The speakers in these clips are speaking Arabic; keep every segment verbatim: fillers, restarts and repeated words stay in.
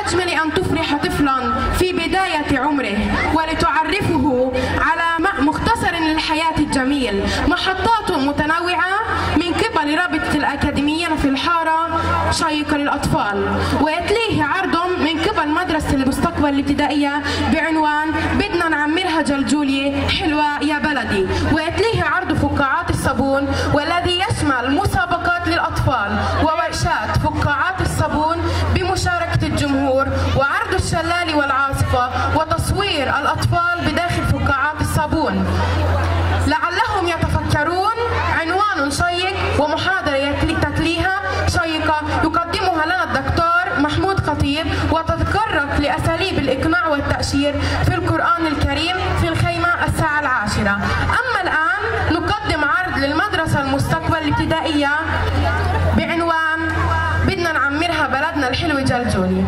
الأجمل أن تفرح طفلا في بداية عمره ولتعرفه على مختصر للحياة الجميل، محطات متنوعة من قبل رابطة الأكاديميين في الحارة شيقة للأطفال، ويتليه عرض من قبل مدرسة المستقبل الابتدائية بعنوان بدنا نعمرها جلجولية حلوة يا بلدي، ويتليه عرض فقاعات الصابون والذي يشمل مسابقات للأطفال وورشات فقاعات الصابون بمشاركة الجمهور، وعرض الشلال والعاصفة وتصوير الأطفال بداخل فقاعات الصابون لعلهم يتفكرون. عنوان شيق ومحاضرة تتليها شيقة يقدمها لنا الدكتور محمود خطيب، وتتطرق لأساليب الإقناع والتأشير في القرآن الكريم في الخيمة الساعة العاشرة. أما الآن نقدم عرض للمدرسة المستقبل الابتدائية بعنوان بدنا نعمرها بلدنا الحلو جلجولي.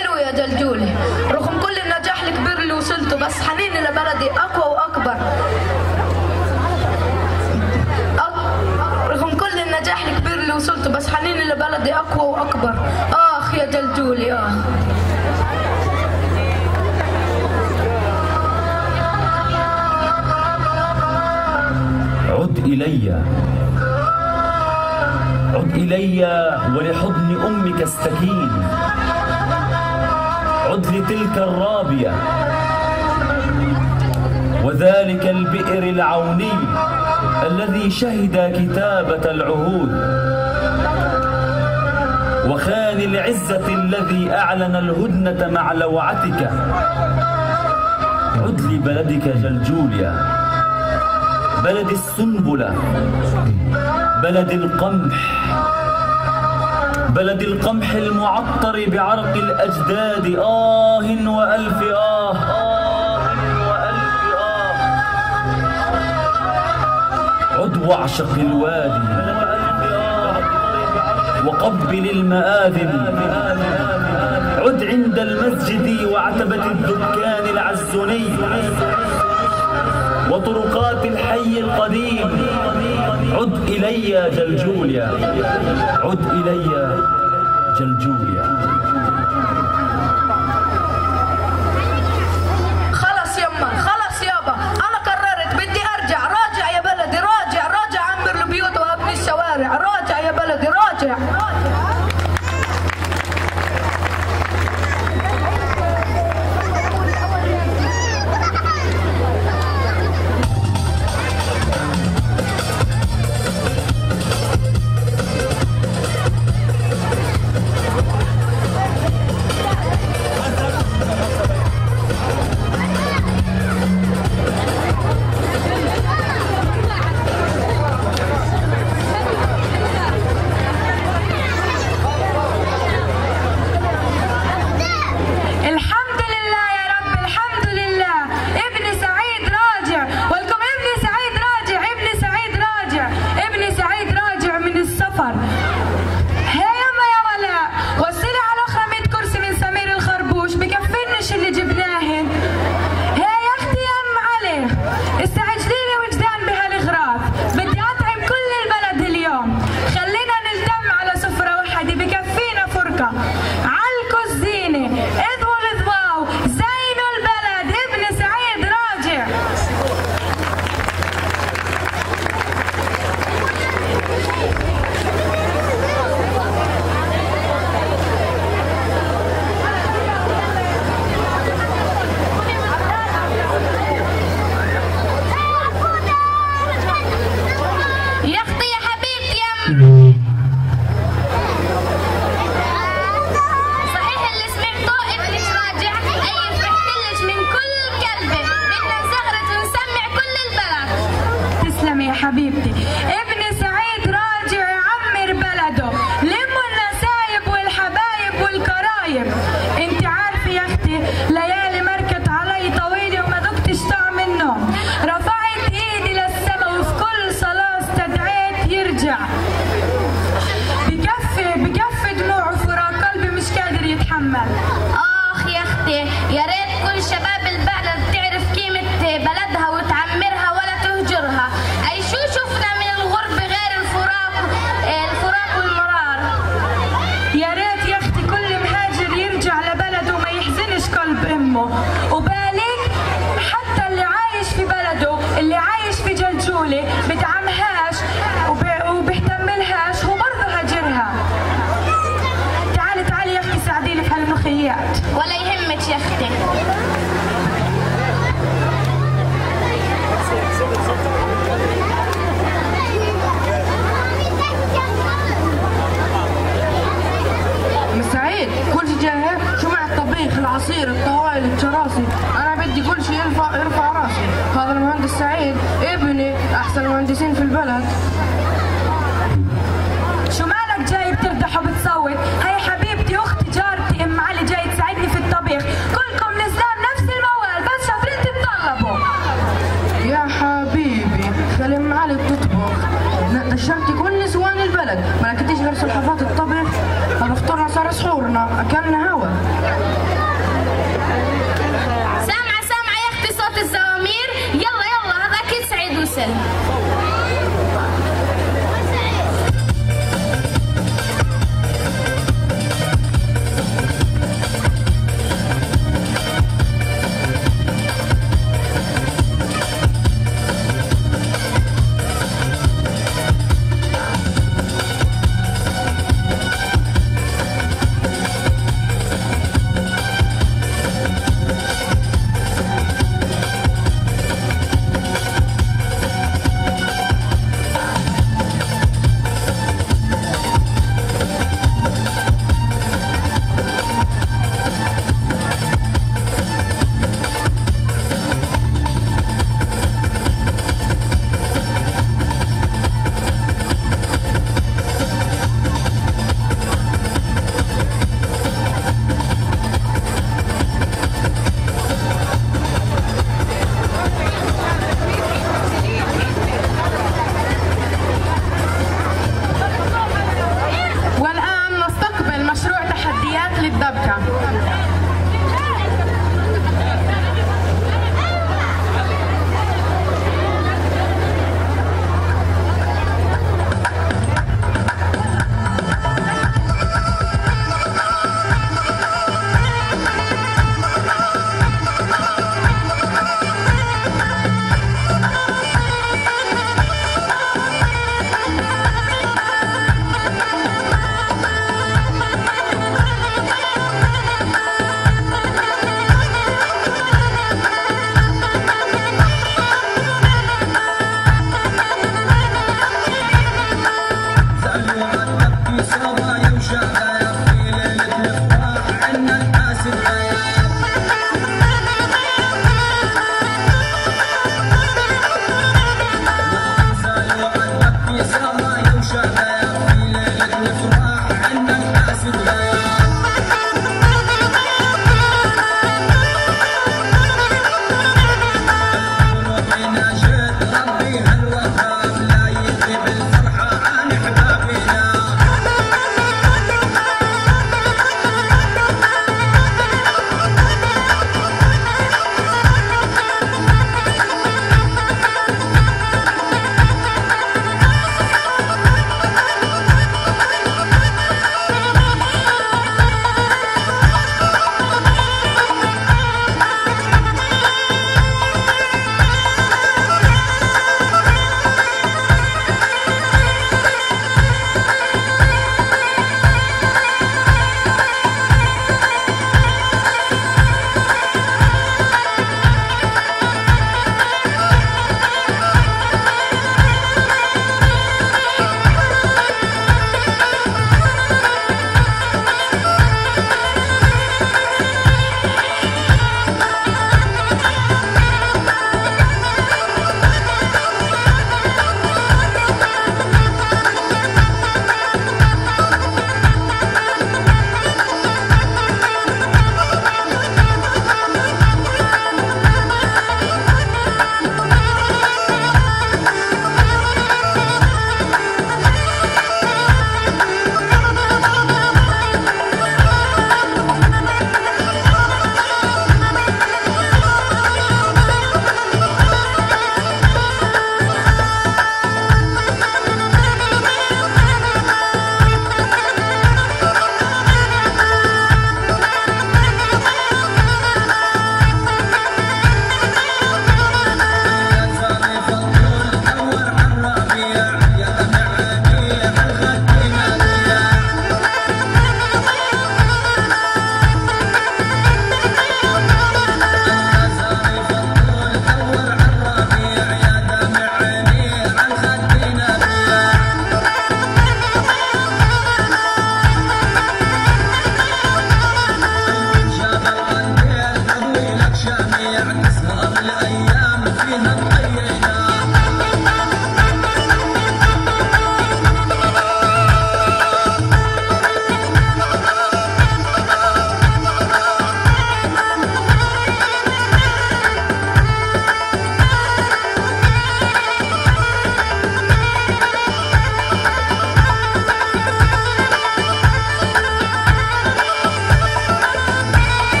حلو يا جلجولي، رغم كل النجاح الكبير اللي وصلته بس حنيني لبلدي أقوى وأكبر. رغم كل النجاح الكبير اللي وصلته بس حنيني لبلدي أقوى وأكبر. آخ يا جلجولي آخ. عد إلي عد إلي ولحضن أمك استكين، عد لتلك الرابية وذلك البئر العوني الذي شهد كتابة العهود، وخان العزة الذي أعلن الهدنة مع لوعتك. عد لبلدك جلجوليا، بلد السنبلة، بلد القمح، بلد القمح المعطر بعرق الأجداد. آه وألف آه آه وألف آه. عد واعشق الوادي وقبل المآذن، عد عند المسجد وعتبة الدكان العزوني وطرقات الحي القديم. عد إلي جلجوليا، عد إلي جلجوليا. خلص يما، خلص يابا، أنا قررت بدي أرجع. راجع يا بلدي، راجع راجع أعمر البيوت وأبني الشوارع. راجع يا بلدي، راجع. حبيبتي ابن سعيد راجع يعمر بلده، لموا النسايب والحبايب والكرايب. انت عارفه يا اختي ليالي مركت علي طويله وما ذقتش طعم النوم، رفعت ايدي للسما وفي كل صلاه استدعيت يرجع. بكفي بكفي دموعه فراق قلبي مش قادر يتحمل. اخ يا اختي يا ريت كل شباب البلد تعرف قيمه بلدها وتعمرها ولا تهجرها. اي شو شفنا من الغرب غير الفراق الفراق والمرار. يا ريت يا اختي كل مهاجر يرجع لبلده وما يحزنش قلب امه، وبالك حتى اللي عايش في بلده اللي عايش في جلجولة بتعمهاش وبيحتملهاش هو برضه هاجرها. تعالي تعالي يا اختي ساعديني في هالمخيات. ولا يهمك يا اختي. سعيد كل شيء جاهز؟ شو مع الطبيخ، العصير، الطوايل، الكراسي؟ انا بدي كل شيء يرفع يرفع راسي. هذا المهندس سعيد ابني احسن المهندسين في البلد. شو مالك جاي بتردح وبتصوت؟ هاي حبيبتي اختي جارتي ام علي جاي تساعدني في الطبيخ، كلكم نزلان نفس الموال بس شاطرين تتطلبوا. يا حبيبي خلي ام علي بتطبخ، دشرتي كل نسوان البلد، ما لقيتيش غير سلحفات الطبخ. هذا فطورنا صار سحورنا، اكلنا هوا.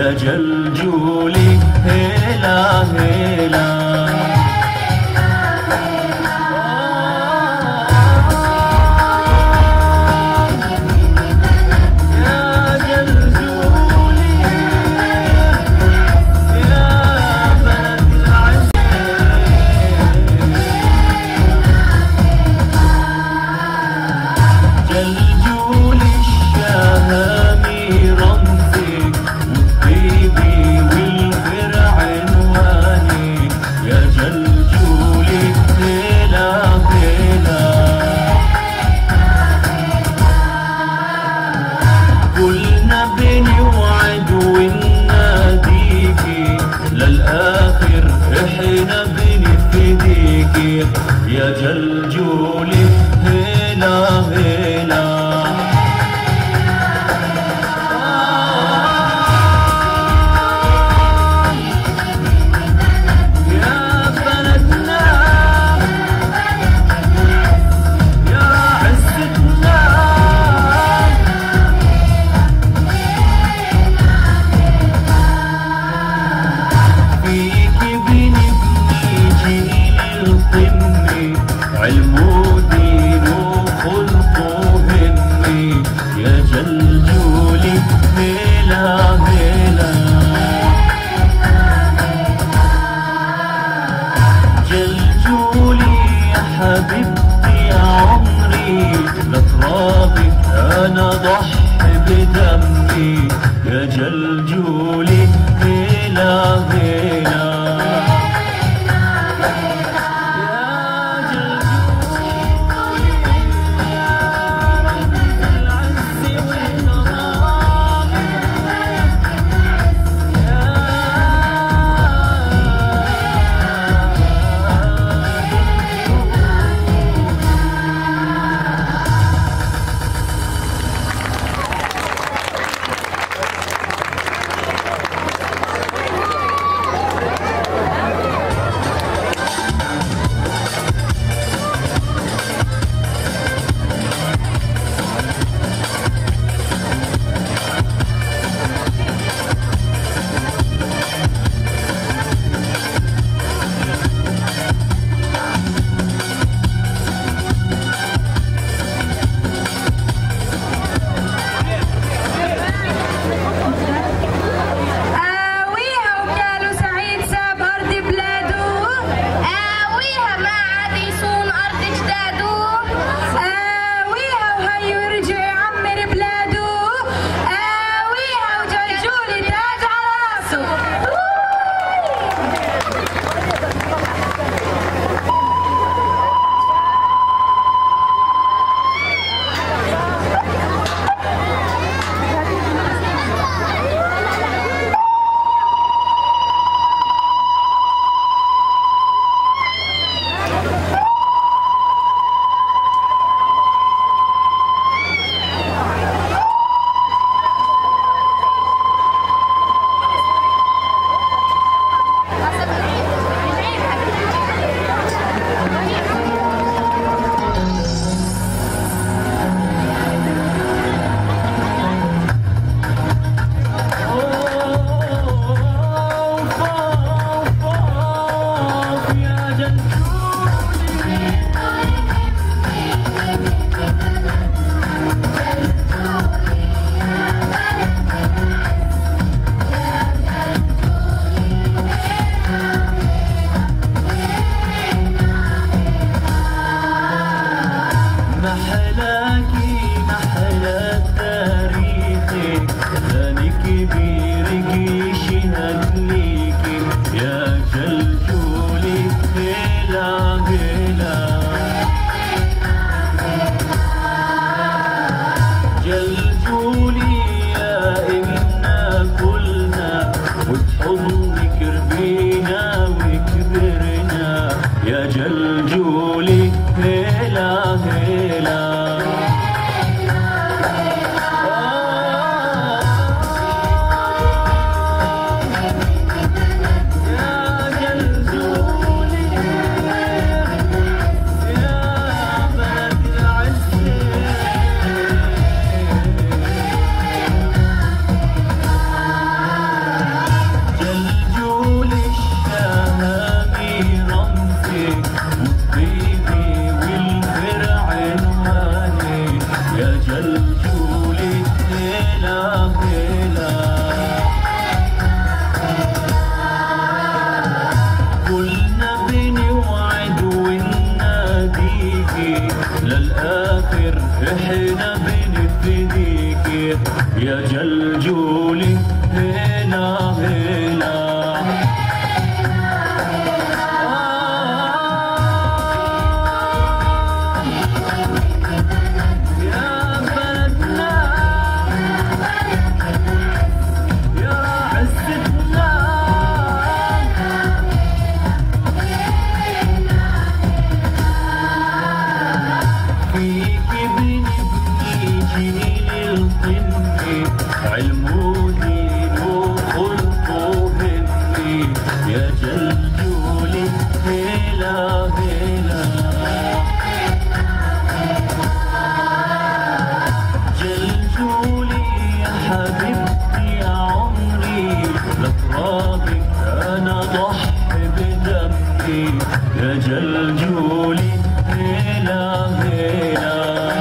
يا جلجولي هيلا هيلا. يا جلجولي هيلا هيلا. يا بلدنا يا عزتنا فيك بنبني جيل القمة، علم ودين وخلق وهمي. يا جلجولي هيلا هيلا. جلجولي يا حبيبتي يا عمري، لترابك انا ضحي بدمي. يا جلجولي هيلا هيلا. هيلا هيلا يا جلجولي هيلا هيلا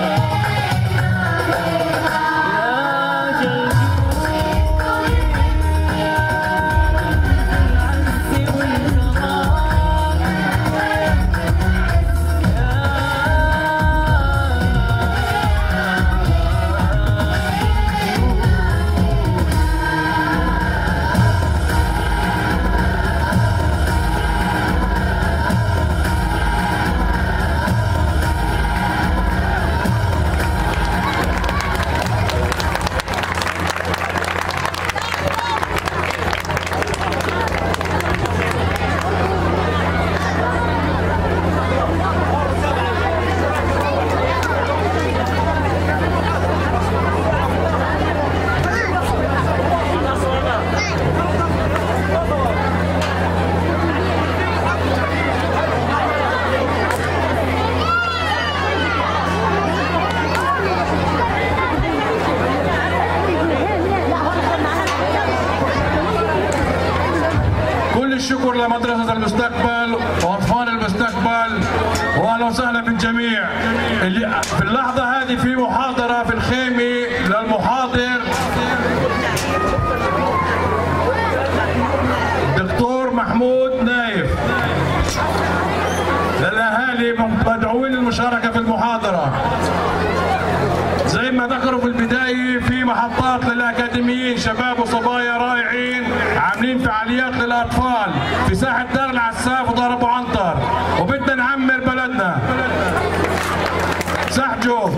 الشكر لمدرسة المستقبل وأطفال المستقبل، وأهلا وسهلا بالجميع. اللي في اللحظة هذه في محاضرة في الخيمة للمحاضر الدكتور محمود نايف. للأهالي مدعوين للمشاركة في المحاضرة. زي ما ذكروا في البداية في محطات للأكاديميين شباب وصبايا رائعين عاملين فعاليات للأطفال في ساحة دار العساف ودار أبو عنتر، وبدنا نعمر بلدنا. سحجوا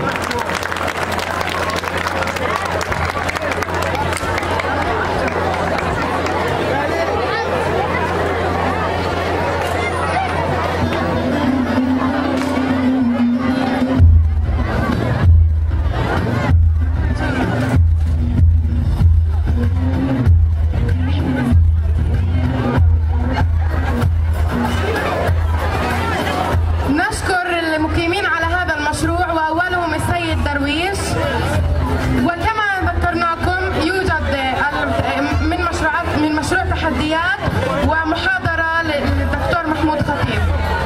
ومحاضرة للدكتور محمود خطيب.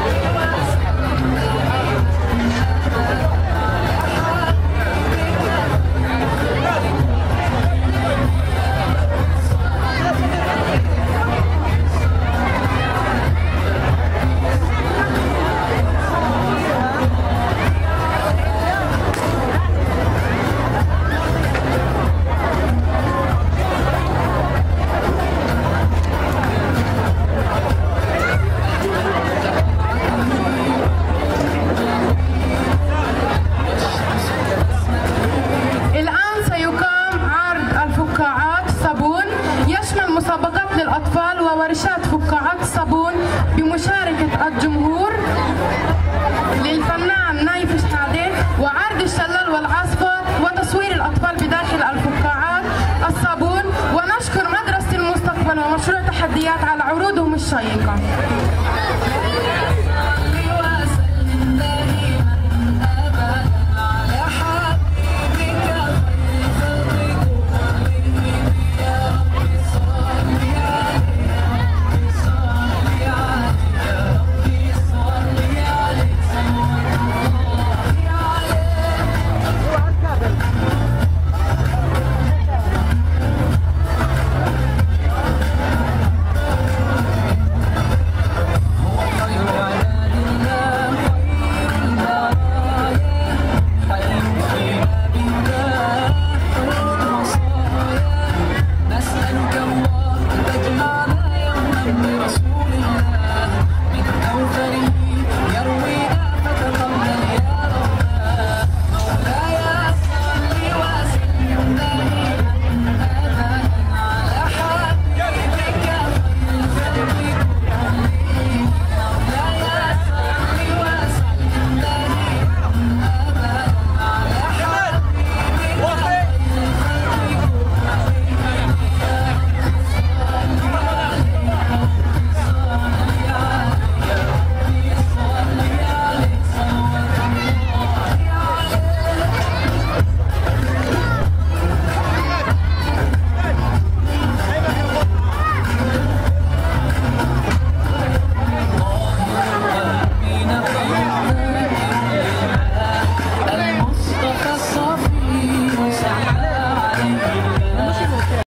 مسابقات للأطفال وورشات فقاعات الصابون بمشاركة الجمهور للفنان نايف شحادة، وعرض الشلال والعاصفة وتصوير الأطفال بداخل الفقاعات الصابون. ونشكر مدرسة المستقبل ومشروع تحديات على عروضهم الشيقة.